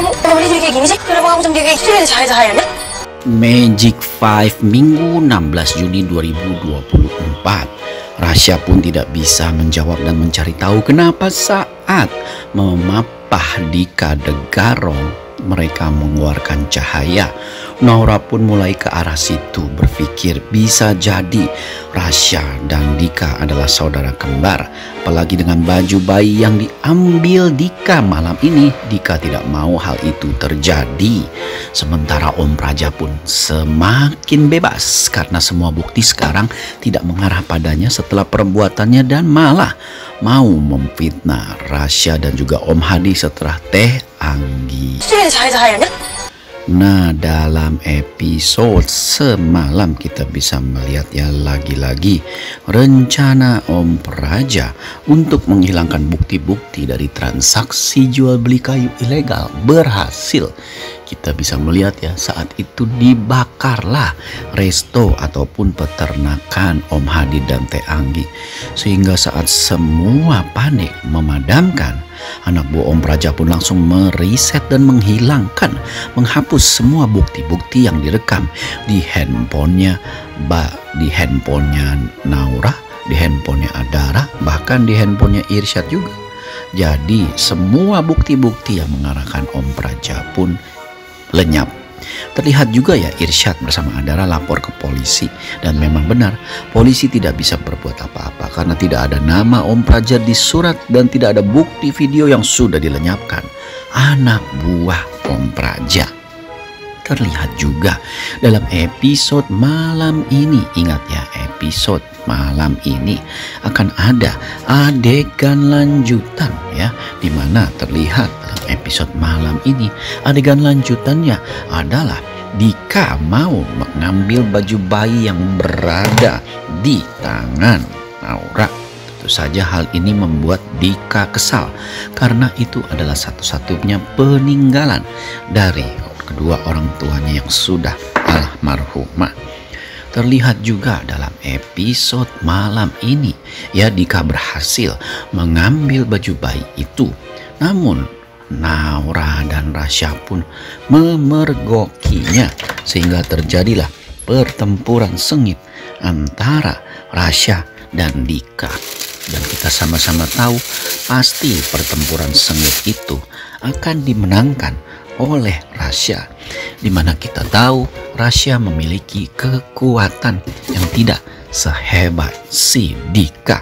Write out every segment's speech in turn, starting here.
Kenapa dia jadi kayak gini sih? Kenapa kamu sama dia kayak gitu? Dia ada cahaya-cahayanya? Magic 5 Minggu 16 Juni 2024. Rasya pun tidak bisa menjawab dan mencari tahu kenapa saat memapah Dika Degarong mereka mengeluarkan cahaya. Naura pun mulai ke arah situ, berpikir bisa jadi Rasya dan Dika adalah saudara kembar. Apalagi dengan baju bayi yang diambil Dika malam ini, Dika tidak mau hal itu terjadi. Sementara Om Praja pun semakin bebas karena semua bukti sekarang tidak mengarah padanya setelah perbuatannya dan malah mau memfitnah Rasya dan juga Om Hadi setelah Teh Anggi. Dia ada cahaya-cahayanya? Nah, dalam episode semalam kita bisa melihat ya lagi-lagi rencana Om Praja untuk menghilangkan bukti-bukti dari transaksi jual beli kayu ilegal berhasil. Kita bisa melihat ya saat itu dibakarlah resto ataupun peternakan Om Hadi dan Teh Anggi. Sehingga saat semua panik memadamkan, anak buah Om Praja pun langsung mereset dan menghapus semua bukti-bukti yang direkam di handphonenya Naura, di handphonenya Adara, bahkan di handphonenya Irsyad juga. Jadi semua bukti-bukti yang mengarahkan Om Praja pun lenyap. Terlihat juga ya Irsyad bersama Adara lapor ke polisi, dan memang benar polisi tidak bisa berbuat apa-apa karena tidak ada nama Om Praja di surat dan tidak ada bukti video yang sudah dilenyapkan anak buah Om Praja. Terlihat juga dalam episode malam ini, ingat ya episode malam ini akan ada adegan lanjutan ya, dimana terlihat dalam episode malam ini adegan lanjutannya adalah Dika mau mengambil baju bayi yang berada di tangan Naura. Tentu saja hal ini membuat Dika kesal karena itu adalah satu-satunya peninggalan dari kedua orang tuanya yang sudah almarhumah. Terlihat juga dalam episode malam ini ya Dika berhasil mengambil baju bayi itu. Namun Naura dan Rasya pun memergokinya sehingga terjadilah pertempuran sengit antara Rasya dan Dika. Dan kita sama-sama tahu pasti pertempuran sengit itu akan dimenangkan oleh Rasya, dimana kita tahu Rasya memiliki kekuatan yang tidak sehebat si Dika.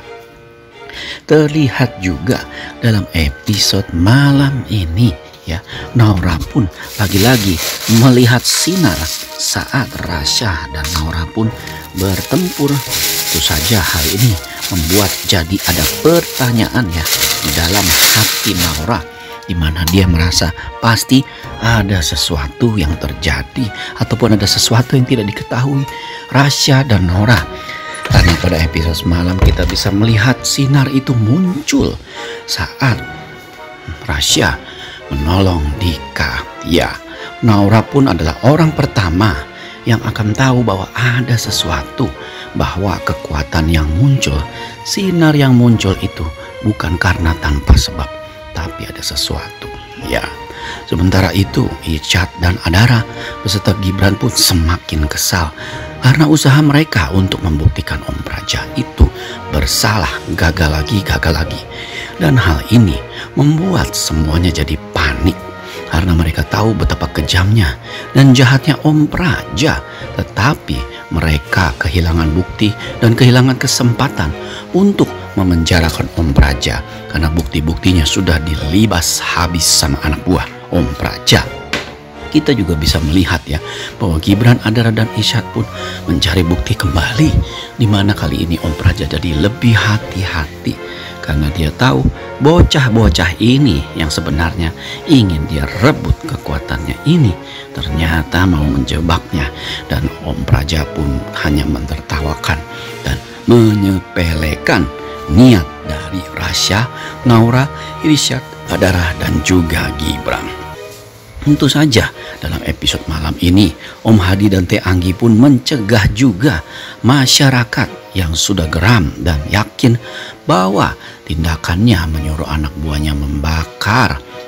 Terlihat juga dalam episode malam ini ya, Naura pun lagi-lagi melihat sinar saat Rasya dan Naura pun bertempur. Tentu saja hal ini membuat jadi ada pertanyaan ya di dalam hati Naura, di mana dia merasa pasti ada sesuatu yang terjadi ataupun ada sesuatu yang tidak diketahui Rasya dan Naura. Karena pada episode semalam kita bisa melihat sinar itu muncul saat Rasya menolong Dika. Ya, Naura pun adalah orang pertama yang akan tahu bahwa ada sesuatu, bahwa kekuatan yang muncul, sinar yang muncul itu bukan karena tanpa sebab, tapi ada sesuatu. Ya, sementara itu Irsyad dan Adara beserta Gibran pun semakin kesal karena usaha mereka untuk membuktikan Om Praja itu bersalah gagal lagi. Dan hal ini membuat semuanya jadi panik karena mereka tahu betapa kejamnya dan jahatnya Om Praja. Tetapi mereka kehilangan bukti dan kehilangan kesempatan untuk memenjarakan Om Praja karena bukti-buktinya sudah dilibas habis sama anak buah Om Praja. Kita juga bisa melihat ya bahwa Gibran, Adara dan Irsyad pun mencari bukti kembali, di mana kali ini Om Praja jadi lebih hati-hati karena dia tahu bocah-bocah ini yang sebenarnya ingin dia rebut kekuatannya ini ternyata mau menjebaknya, dan Om Praja pun hanya mentertawakan dan menyepelekan niat dari Rasya, Naura, Irsyad, Adara dan juga Gibran. Tentu saja dalam episode malam ini Om Hadi dan Teh Anggi pun mencegah juga masyarakat yang sudah geram dan yakin bahwa tindakannya menyuruh anak buahnya membakar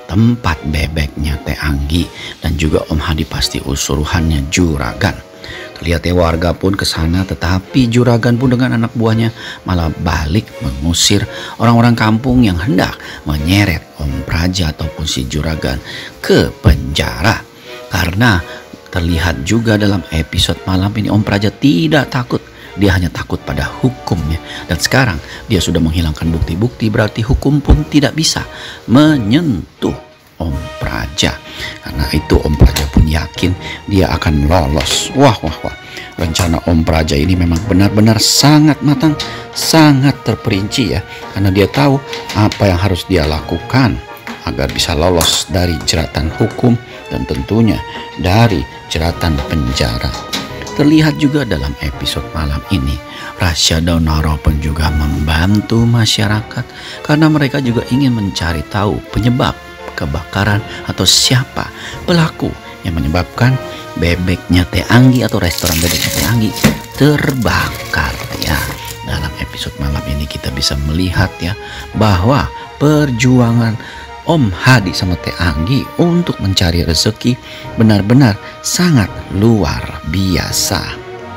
tempat bebeknya Teh Anggi dan juga Om Hadi pasti usuruhannya juragan. Terlihat ya warga pun ke sana, tetapi juragan pun dengan anak buahnya malah balik mengusir orang-orang kampung yang hendak menyeret Om Praja ataupun si juragan ke penjara. Karena terlihat juga dalam episode malam ini Om Praja tidak takut. Dia hanya takut pada hukumnya. Dan sekarang dia sudah menghilangkan bukti-bukti, berarti hukum pun tidak bisa menyentuh Om Praja. Karena itu Om Praja pun yakin dia akan lolos. Wah. Rencana Om Praja ini memang benar-benar sangat matang, sangat terperinci ya. Karena dia tahu apa yang harus dia lakukan agar bisa lolos dari jeratan hukum dan tentunya dari jeratan penjara. Terlihat juga dalam episode malam ini, Rasya dan Nara pun juga membantu masyarakat karena mereka juga ingin mencari tahu penyebab kebakaran atau siapa pelaku yang menyebabkan bebeknya Teh Anggi atau restoran bebeknya Teh Anggi terbakar ya. Dalam episode malam ini kita bisa melihat ya bahwa perjuangan Om Hadi sama Teh Anggi untuk mencari rezeki benar-benar sangat luar biasa.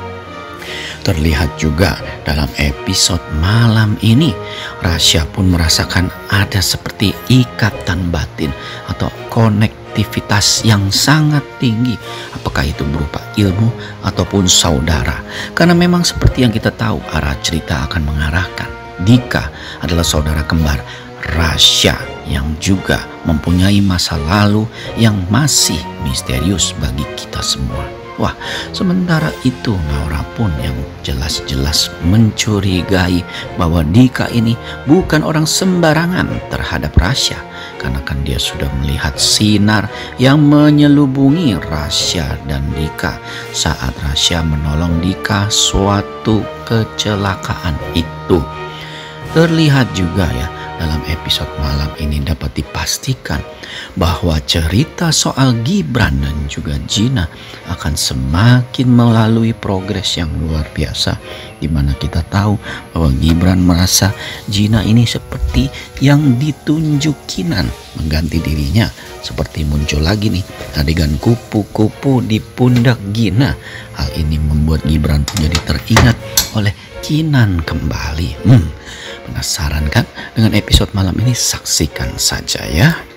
Terlihat juga dalam episode malam ini, Rasya pun merasakan ada seperti ikatan batin atau konektivitas yang sangat tinggi. Apakah itu berupa ilmu ataupun saudara? Karena memang seperti yang kita tahu, arah cerita akan mengarahkan Dika adalah saudara kembar Rasya yang juga mempunyai masa lalu yang masih misterius bagi kita semua. Wah, sementara itu Nora pun yang jelas-jelas mencurigai bahwa Dika ini bukan orang sembarangan terhadap Rasya. Karena kan dia sudah melihat sinar yang menyelubungi Rasya dan Dika saat Rasya menolong Dika suatu kecelakaan itu. Terlihat juga ya dalam episode malam ini dapat dipastikan bahwa cerita soal Gibran dan juga Gina akan semakin melalui progres yang luar biasa, di mana kita tahu bahwa Gibran merasa Gina ini seperti yang ditunjukinan mengganti dirinya, seperti muncul lagi nih adegan kupu-kupu di pundak Gina. Hal ini membuat Gibran pun jadi teringat oleh Kinan kembali. Penasaran kan dengan episode malam ini? Saksikan saja ya.